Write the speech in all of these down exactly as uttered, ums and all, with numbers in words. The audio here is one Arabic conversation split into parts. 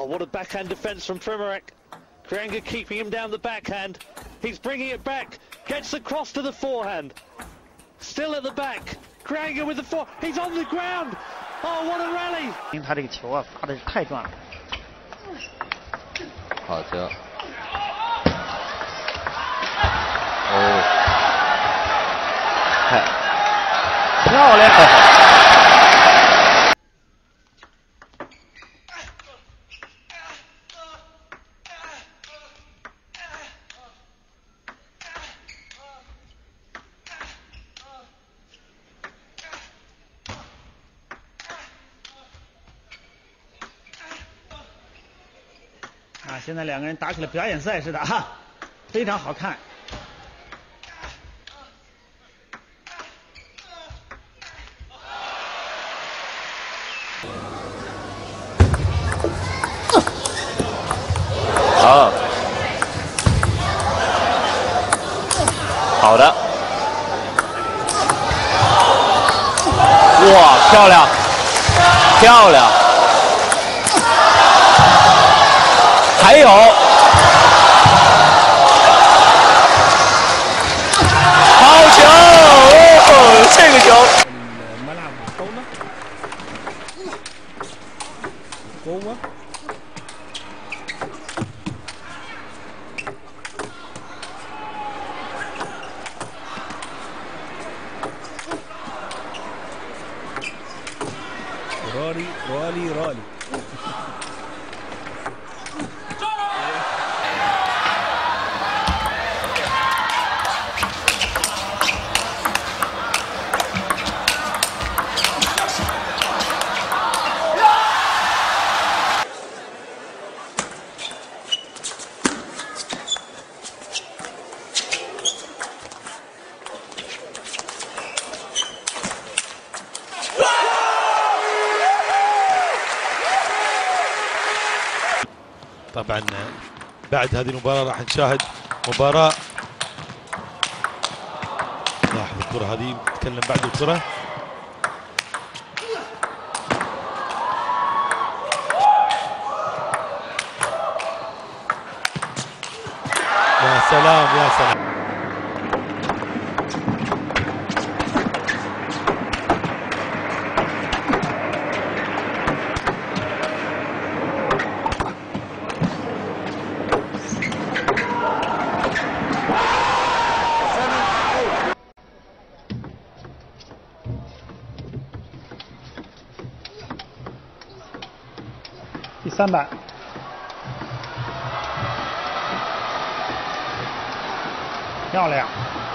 what a backhand defense from Primorac. Krianga keeping him down the backhand. He's bringing it back. Gets across to the forehand. Still at the back. Krianga with the fore. He's on the ground. Oh, what a rally! 他这个球啊，发的太转了。 好球！哦，嗨， 漂亮！啊，现在两个人打起了表演赛似的哈，非常好看。 好，好的，哇，漂亮，漂亮。 还有，好球！哦，这个球。 ما لعبوا طاولة جوه رالي رالي رالي طبعا بعد هذه المباراة راح نشاهد مباراة. لاحظ الكرة هذه، نتكلم بعد الكرة. يا سلام يا سلام. 第三板，漂亮，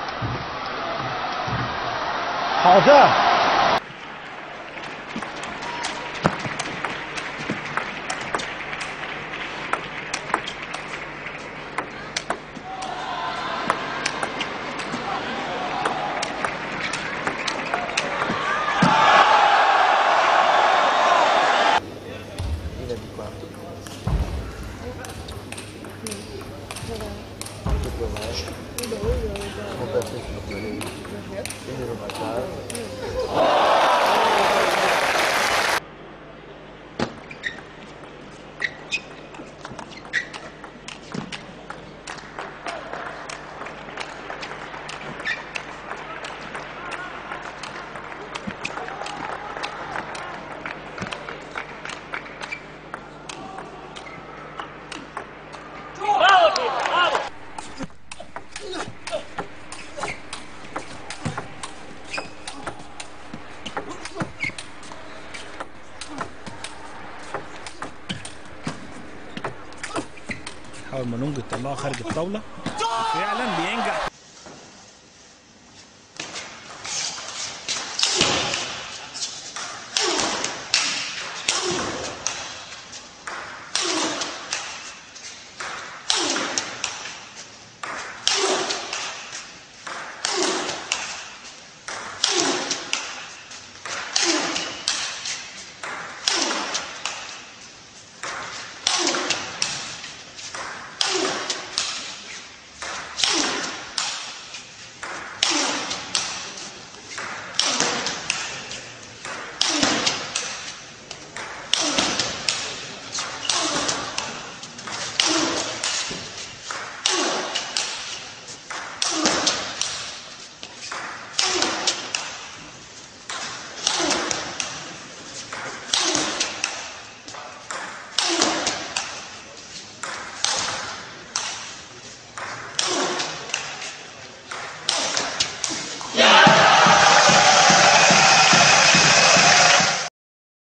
好的。حاول مانونج يطلعه خارج الطاولة، فعلا بينجح.